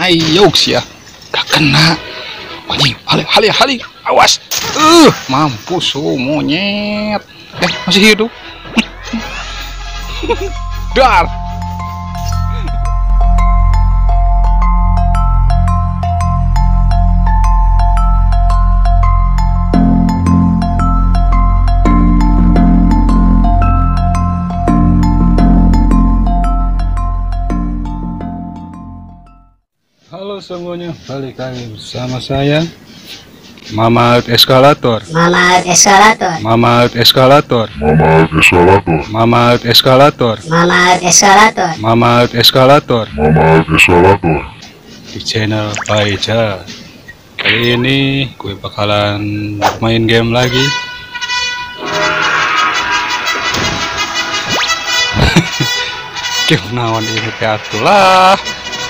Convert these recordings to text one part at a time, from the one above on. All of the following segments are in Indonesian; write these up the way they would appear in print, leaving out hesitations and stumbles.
Hayo ya, gak kena. Anjing, hali, awas. Mampus monyet. Masih hidup. Dar. Halo semuanya, balik lagi bersama saya Mamat Eskalator. Di channel Paija. Kali ini gue bakalan main game lagi. Game naon ini atulah.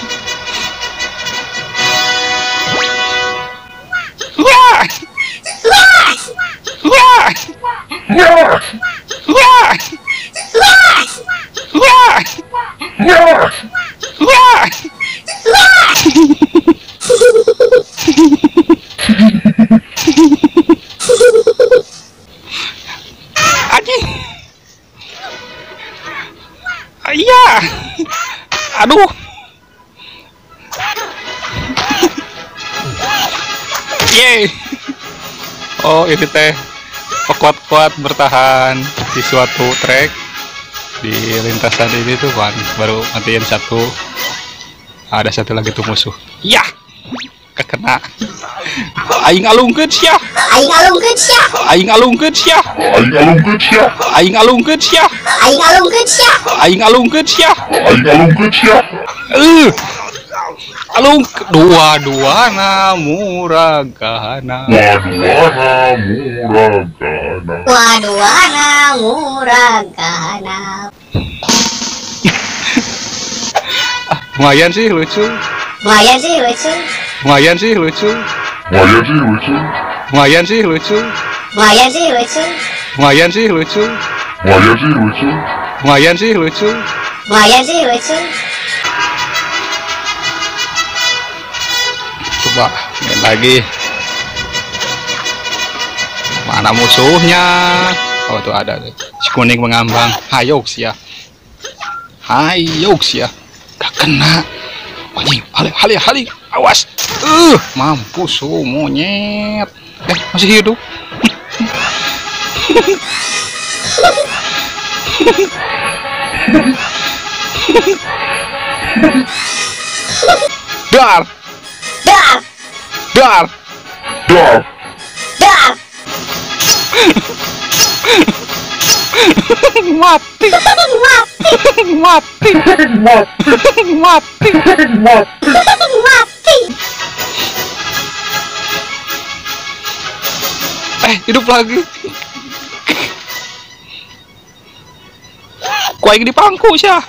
Iya, aduh, yeay. Oh ini teh kuat-kuat bertahan di suatu trek di lintasan ini tuh kan, baru matiin satu, ada satu lagi tuh musuh. Ya, kekena. Aing alungkeun sia. Alung dua-duana muragana. Lumayan sih lucu. Coba main lagi. Mana musuhnya? Oh tuh ada tuh. Si kuning mengambang. Hayo ya. Gak kena. Anjing, hali, awas. Mampus monyet. Masih hidup. Dar. Mati. Hidup lagi. Kuaing dipangku syah.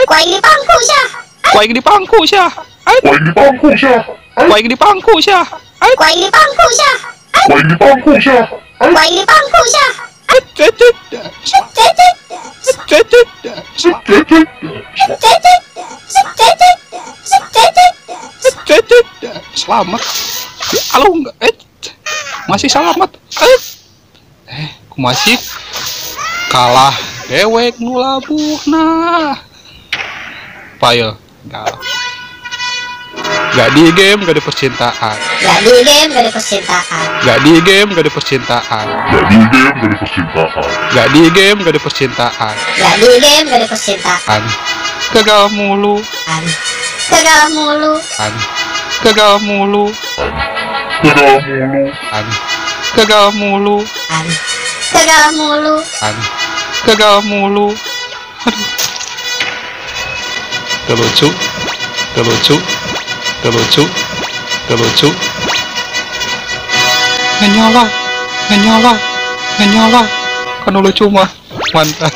Selamat. Alung masih selamat. Ku masih kalah dewek nu labuhna. Payo galau. Gak di game gak ada percintaan. Gagal mulu. Aduh. Terlucu. Ngenyala. Kan lucu mah. Mantap.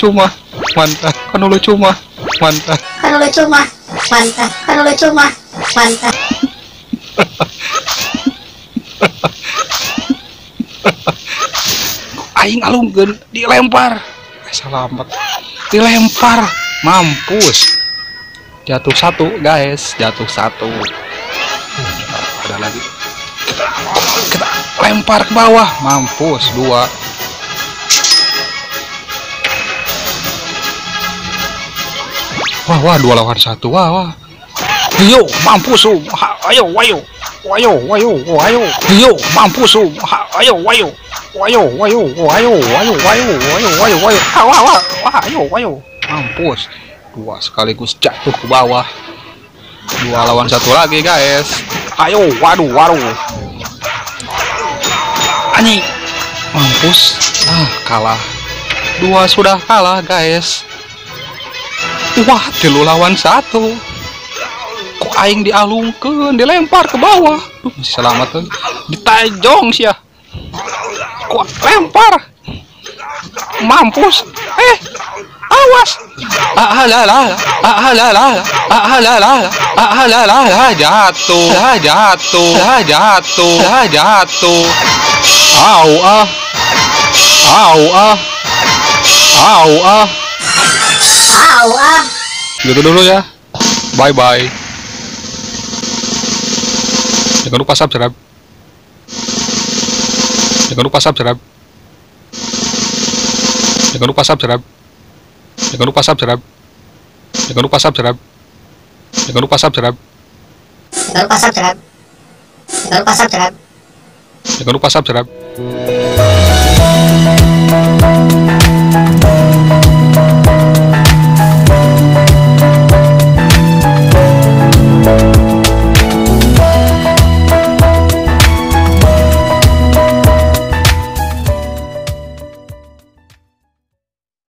Aing alungkeun dilempar. Selamat. Dilempar. Mampus. Jatuh satu guys, jatuh satu. Ada lagi. Kita lempar ke bawah, mampus. 2. Wah 2 lawan 1. Wah. Ayo, mampus. Ayo. Ayo, mampus. Ayo. Ayo. Mampus. 2 sekaligus jatuh ke bawah. 2 lawan 1 lagi guys. Ayo, waduh. Anjing. Mampus. Kalah. 2 sudah kalah guys. Wah, 3 lawan 1. Kok aing dialungkeun, dilempar ke bawah. Masih selamat tuh. Ditajong sih ya. Kok lempar? Mampus. Awas. Jatuh. Gitu dulu ya. Bye bye. Jangan lupa subscribe. Jangan lupa subscribe. Jangan lupa subscribe. Jangan lupa subscribe. Jangan lupa subscribe. Jangan lupa subscribe. Jangan lupa subscribe. Jangan lupa subscribe. Jangan lupa subscribe.